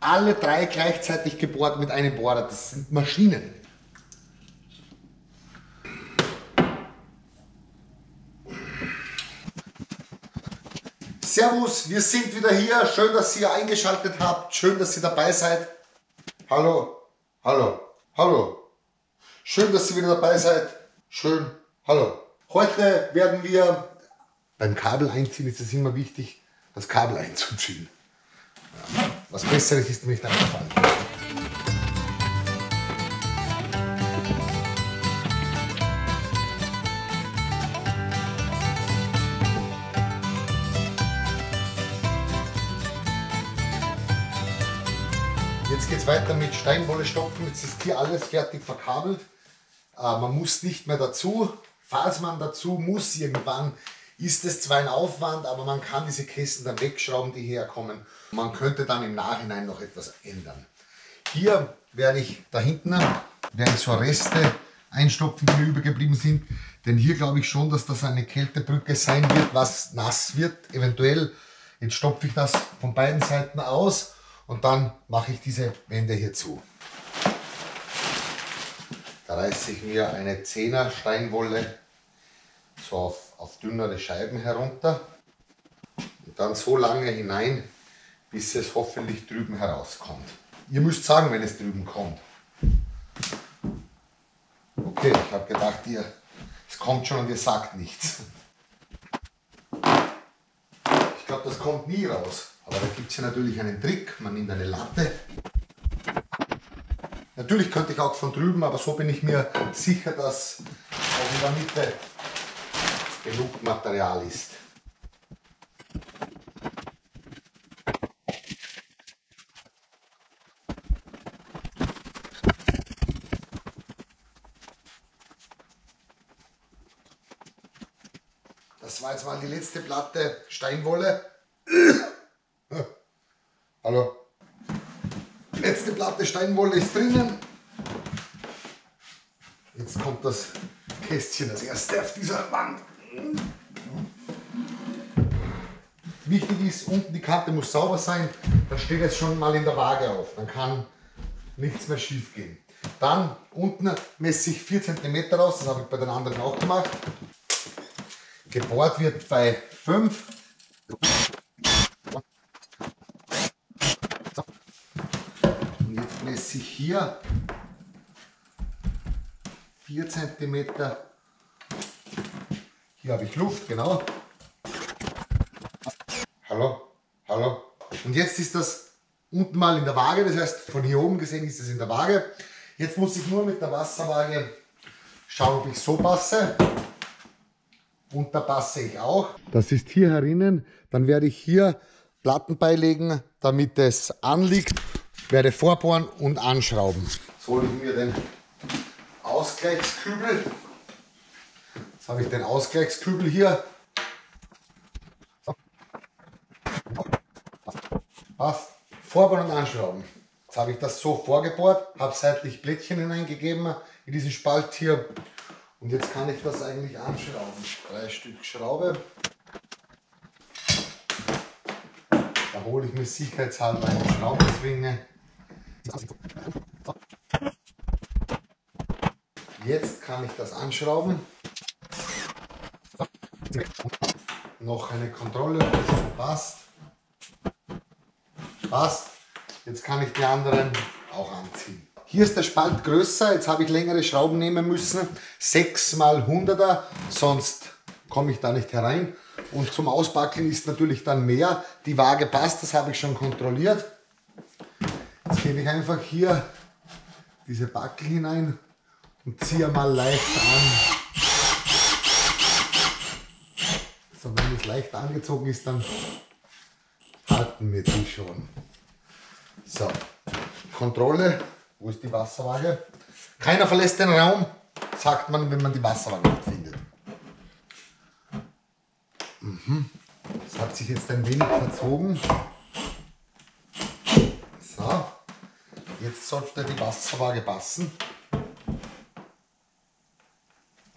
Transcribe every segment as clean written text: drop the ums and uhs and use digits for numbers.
alle 3 gleichzeitig gebohrt mit einem Bohrer. Das sind Maschinen. Servus, wir sind wieder hier. Schön, dass ihr eingeschaltet habt. Schön, dass ihr dabei seid. Hallo, hallo, hallo. Schön, dass ihr wieder dabei seid. Schön, hallo. Heute werden wir beim Kabel einziehen, ist es immer wichtig, das Kabel einzuziehen. Ja, was Besseres ist mir nicht eingefallen. Jetzt geht es weiter mit Steinwolle stopfen. Jetzt ist hier alles fertig verkabelt. Man muss nicht mehr dazu. Falls man dazu muss irgendwann, ist es zwar ein Aufwand, aber man kann diese Kästen dann wegschrauben, die herkommen. Man könnte dann im Nachhinein noch etwas ändern. Hier werde ich da hinten so Reste einstopfen, die mir übergeblieben sind. Denn hier glaube ich schon, dass das eine Kältebrücke sein wird, was nass wird. Eventuell jetzt stopfe ich das von beiden Seiten aus und dann mache ich diese Wände hier zu. Da reiße ich mir eine 10er Steinwolle so auf dünnere Scheiben herunter und dann so lange hinein, bis es hoffentlich drüben herauskommt. Ihr müsst sagen, wenn es drüben kommt. Okay, ich habe gedacht, es kommt schon und ihr sagt nichts. Ich glaube, das kommt nie raus. Aber da gibt es ja natürlich einen Trick. Man nimmt eine Latte. Natürlich könnte ich auch von drüben, aber so bin ich mir sicher, dass auch in der Mitte genug Material ist. Das war jetzt mal die letzte Platte Steinwolle. Hallo. Letzte Platte Steinwolle ist drinnen. Jetzt kommt das Kästchen als erste auf dieser Wand. Wichtig ist, unten die Kante muss sauber sein. Dann steht es schon mal in der Waage auf. Dann kann nichts mehr schief gehen. Dann unten messe ich 4 cm raus. Das habe ich bei den anderen auch gemacht. Gebohrt wird bei 5. Und jetzt messe ich hier 4 cm. Hier habe ich Luft, genau. Hallo, hallo. Und jetzt ist das unten mal in der Waage, das heißt von hier oben gesehen ist es in der Waage. Jetzt muss ich nur mit der Wasserwaage schauen, ob ich so passe. Und da passe ich auch. Das ist hier herinnen. Dann werde ich hier Platten beilegen, damit es anliegt. Werde vorbohren und anschrauben. Jetzt hole ich mir den Ausgleichskübel. Jetzt habe ich den Ausgleichskübel hier. Passt. Vorbohren und anschrauben. Jetzt habe ich das so vorgebohrt, habe seitlich Plättchen hineingegeben in diesen Spalt hier. Und jetzt kann ich das eigentlich anschrauben. 3 Stück Schraube. Da hole ich mir sicherheitshalber eine Schraubenzwinge. Jetzt kann ich das anschrauben. Noch eine Kontrolle, ob das so passt. Passt. Jetzt kann ich die anderen auch anziehen. Hier ist der Spalt größer, jetzt habe ich längere Schrauben nehmen müssen, 6 x 100er, sonst komme ich da nicht herein. Und zum Ausbackeln ist natürlich dann mehr. Die Waage passt, das habe ich schon kontrolliert. Jetzt gebe ich einfach hier diese Backel hinein und ziehe mal leicht an. So, wenn es leicht angezogen ist, dann halten wir die schon. So, Kontrolle. Wo ist die Wasserwaage? Keiner verlässt den Raum, sagt man, wenn man die Wasserwaage nicht findet. Das hat sich jetzt ein wenig verzogen. So, jetzt sollte die Wasserwaage passen.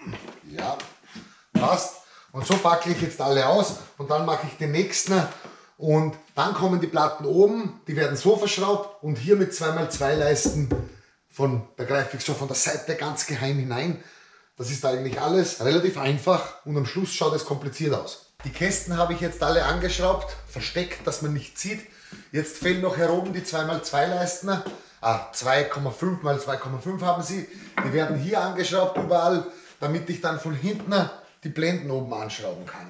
Ja, passt. Und so packe ich jetzt alle aus und dann mache ich den nächsten Und dann kommen die Platten oben, die werden so verschraubt und hier mit 2x2 Leisten da greife ich so von der Seite ganz geheim hinein. Das ist eigentlich alles relativ einfach und am Schluss schaut es kompliziert aus. Die Kästen habe ich jetzt alle angeschraubt, versteckt, dass man nicht sieht. Jetzt fehlen noch hier oben die 2x2 Leisten. 2,5 x 2,5 haben sie. Die werden hier angeschraubt überall, damit ich dann von hinten die Blenden oben anschrauben kann.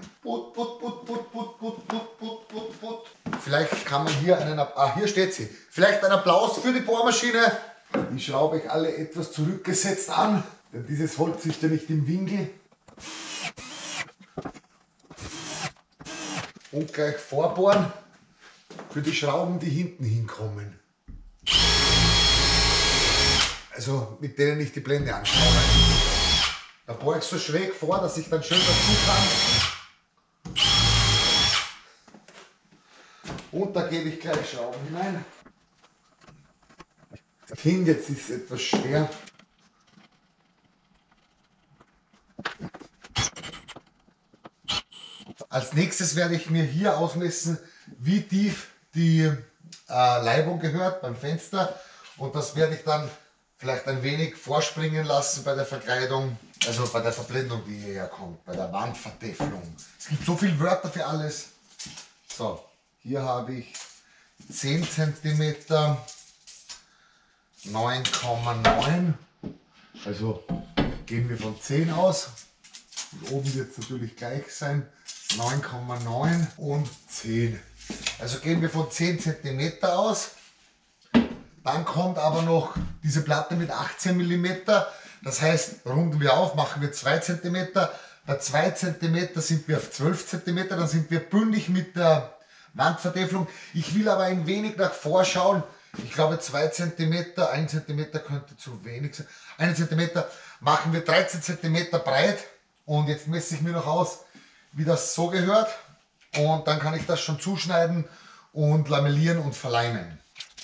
Vielleicht kann man hier hier steht sie. Vielleicht ein Applaus für die Bohrmaschine. Die schraube ich alle etwas zurückgesetzt an, denn dieses Holz ist ja nicht im Winkel. Und gleich vorbohren für die Schrauben, die hinten hinkommen. Also mit denen ich die Blende anschraube. Da bohre ich so schräg vor, dass ich dann schön dazu kann. Und da gebe ich gleich Schrauben hinein. Jetzt ist es etwas schwer. Als nächstes werde ich mir hier ausmessen, wie tief die Leibung gehört beim Fenster. Und das werde ich dann vielleicht ein wenig vorspringen lassen bei der Verkleidung, also bei der Verblendung, die hierher kommt, bei der Wandvertäfelung. Es gibt so viele Wörter für alles. So, hier habe ich 10 cm, 9,9. Also gehen wir von 10 aus. Und oben wird es natürlich gleich sein. 9,9 und 10. Also gehen wir von 10 cm aus. Dann kommt aber noch diese Platte mit 18 mm. Das heißt, runden wir auf, machen wir 2 cm. Bei 2 cm sind wir auf 12 cm. Dann sind wir bündig mit der Wandvertäfelung. Ich will aber ein wenig nach vorschauen. Ich glaube 2 cm, 1 cm könnte zu wenig sein. 1 cm machen wir 13 cm breit. Und jetzt messe ich mir noch aus, wie das so gehört. Und dann kann ich das schon zuschneiden und lamellieren und verleimen.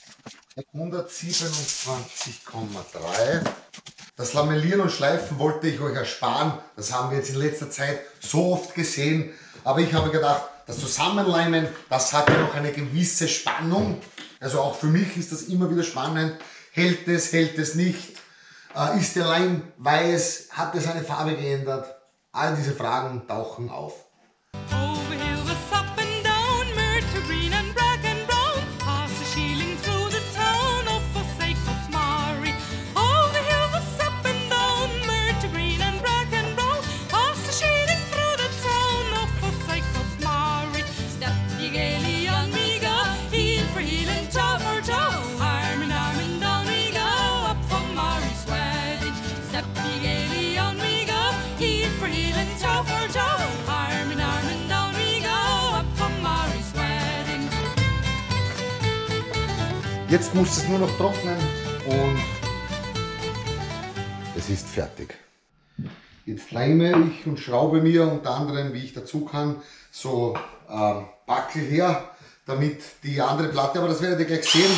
127,3. Das Lamellieren und Schleifen wollte ich euch ersparen. Das haben wir jetzt in letzter Zeit so oft gesehen. Aber ich habe gedacht, das Zusammenleimen, das hat ja noch eine gewisse Spannung. Also auch für mich ist das immer wieder spannend. Hält es nicht? Ist der Leim weiß? Hat er seine Farbe geändert? All diese Fragen tauchen auf. Jetzt muss es nur noch trocknen und es ist fertig. Jetzt leime ich und schraube mir unter anderem, wie ich dazu kann, so Backel her, damit die andere Platte, aber das werdet ihr gleich sehen.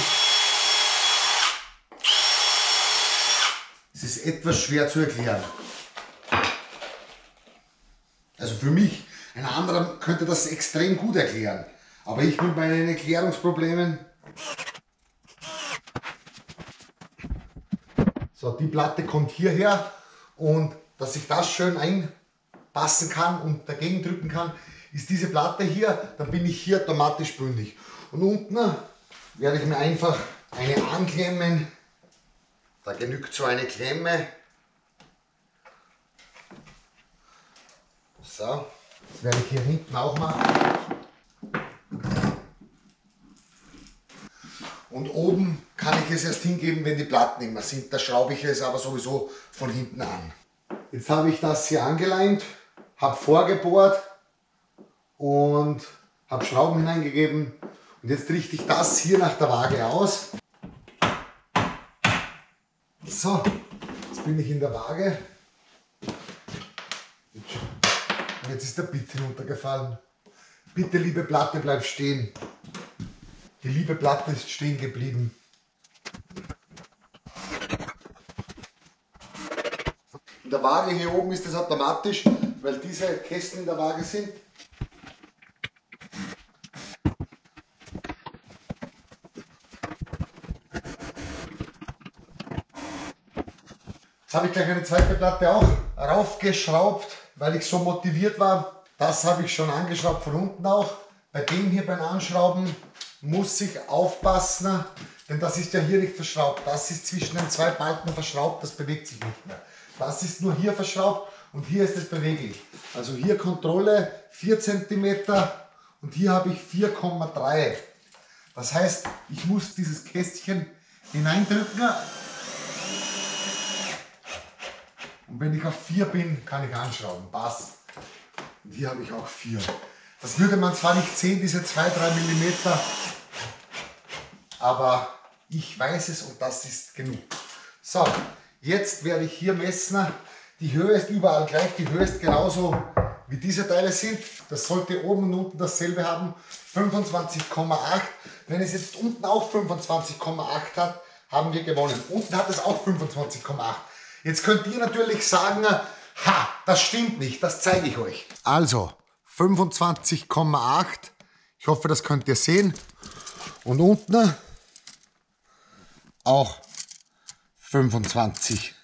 Es ist etwas schwer zu erklären. Also für mich, ein anderer könnte das extrem gut erklären, aber ich mit meinen Erklärungsproblemen. So, die Platte kommt hierher und dass ich das schön einpassen kann und dagegen drücken kann, ist diese Platte hier, dann bin ich hier automatisch bündig. Und unten werde ich mir einfach eine anklemmen, da genügt so eine Klemme. So, das werde ich hier hinten auch machen. Und oben kann ich es erst hingeben, wenn die Platten immer sind. Da schraube ich es aber sowieso von hinten an. Jetzt habe ich das hier angeleimt, habe vorgebohrt und habe Schrauben hineingegeben. Und jetzt richte ich das hier nach der Waage aus. So, jetzt bin ich in der Waage. Und jetzt ist der Bit hinuntergefallen. Bitte, liebe Platte, bleib stehen. Die liebe Platte ist stehen geblieben. In der Waage hier oben ist es automatisch, weil diese Kästen in der Waage sind. Jetzt habe ich gleich eine zweite Platte auch raufgeschraubt, weil ich so motiviert war. Das habe ich schon angeschraubt von unten auch. Bei dem hier beim Anschrauben muss ich aufpassen, denn das ist ja hier nicht verschraubt. Das ist zwischen den zwei Balken verschraubt, das bewegt sich nicht mehr. Das ist nur hier verschraubt und hier ist es beweglich. Also hier Kontrolle 4 cm und hier habe ich 4,3. Das heißt, ich muss dieses Kästchen hineindrücken. Und wenn ich auf 4 bin, kann ich anschrauben. Passt. Und hier habe ich auch 4. Das würde man zwar nicht sehen, diese 2-3 mm, aber ich weiß es und das ist genug. So, jetzt werde ich hier messen. Die Höhe ist überall gleich, die Höhe ist genauso wie diese Teile sind. Das sollte oben und unten dasselbe haben, 25,8. Wenn es jetzt unten auch 25,8 hat, haben wir gewonnen. Unten hat es auch 25,8. Jetzt könnt ihr natürlich sagen, ha, das stimmt nicht, das zeige ich euch. Also 25,8, ich hoffe, das könnt ihr sehen. Und unten auch 25,8.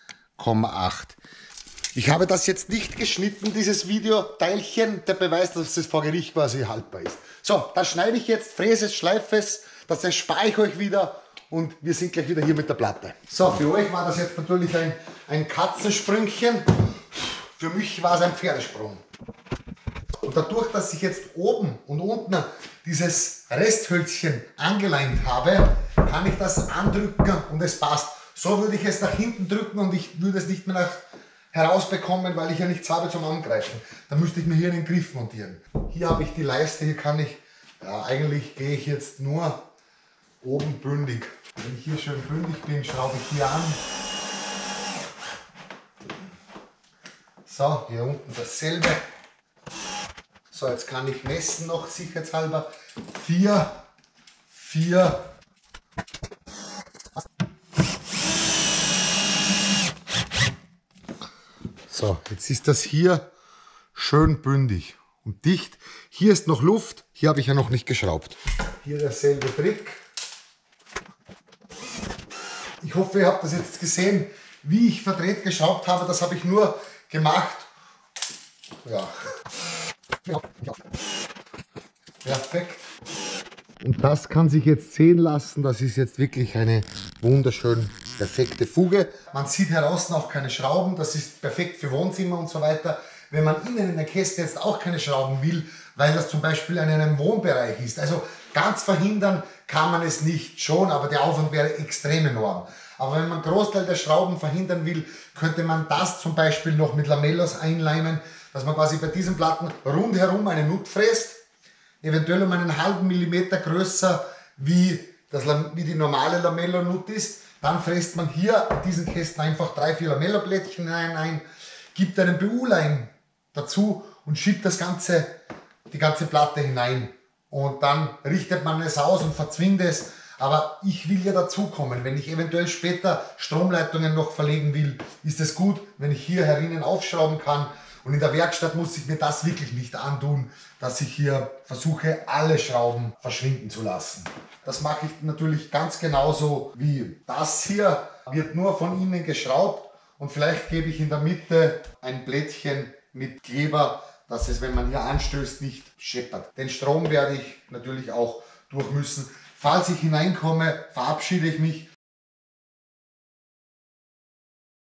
Ich habe das jetzt nicht geschnitten, dieses Videoteilchen, der Beweis, dass es vor Gericht quasi haltbar ist. So, das schneide ich jetzt, fräse es, schleife es, das erspare ich euch wieder und wir sind gleich wieder hier mit der Platte. So, für euch war das jetzt natürlich ein Katzensprüngchen, für mich war es ein Pferdesprung. Und dadurch, dass ich jetzt oben und unten dieses Resthölzchen angeleimt habe, kann ich das andrücken und es passt. So würde ich es nach hinten drücken und ich würde es nicht mehr herausbekommen, weil ich ja nichts habe zum Angreifen. Dann müsste ich mir hier einen Griff montieren. Hier habe ich die Leiste, hier kann ich, ja, eigentlich gehe ich jetzt nur oben bündig. Wenn ich hier schön bündig bin, schraube ich hier an. So, hier unten dasselbe. So, jetzt kann ich messen noch sicherheitshalber. 4. So, jetzt ist das hier schön bündig und dicht. Hier ist noch Luft, hier habe ich ja noch nicht geschraubt. Hier derselbe Trick. Ich hoffe, ihr habt das jetzt gesehen, wie ich verdreht geschraubt habe. Das habe ich nur gemacht. Ja. Perfekt. Und das kann sich jetzt sehen lassen. Das ist jetzt wirklich eine wunderschön perfekte Fuge. Man sieht heraus auch keine Schrauben. Das ist perfekt für Wohnzimmer und so weiter. Wenn man innen in der Käste jetzt auch keine Schrauben will, weil das zum Beispiel in einem Wohnbereich ist. Also ganz verhindern kann man es nicht, schon, aber der Aufwand wäre extrem enorm. Aber wenn man einen Großteil der Schrauben verhindern will, könnte man das zum Beispiel noch mit Lamellos einleimen, dass man quasi bei diesen Platten rundherum eine Nut fräst, eventuell um einen halben Millimeter größer wie die normale Lamello-Nut ist. Dann fräst man hier in diesen Kästen einfach 3-4 Lamello-Blättchen ein, gibt einen BU-Leim dazu und schiebt die ganze Platte hinein. Und dann richtet man es aus und verzwingt es. Aber ich will ja dazukommen. Wenn ich eventuell später Stromleitungen noch verlegen will, ist es gut, wenn ich hier herinnen aufschrauben kann. Und in der Werkstatt muss ich mir das wirklich nicht antun, dass ich hier versuche, alle Schrauben verschwinden zu lassen. Das mache ich natürlich ganz genauso wie das hier. Wird nur von innen geschraubt und vielleicht gebe ich in der Mitte ein Blättchen mit Kleber, dass es, wenn man hier anstößt, nicht scheppert. Den Strom werde ich natürlich auch durch müssen. Falls ich hineinkomme, verabschiede ich mich